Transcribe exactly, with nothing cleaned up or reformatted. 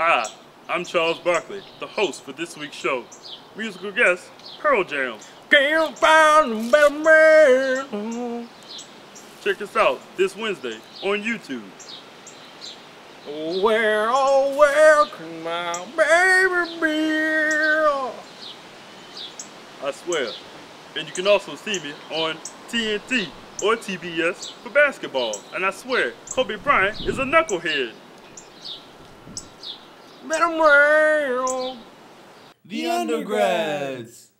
Hi, I'm Charles Barkley, the host for this week's show. Musical guest, Pearl Jam. Can't find a better man. Check us out this Wednesday on YouTube. Where, oh, where can my baby be? I swear. And you can also see me on T N T or T B S for basketball. And I swear, Kobe Bryant is a knucklehead. Better man. The Undergrads.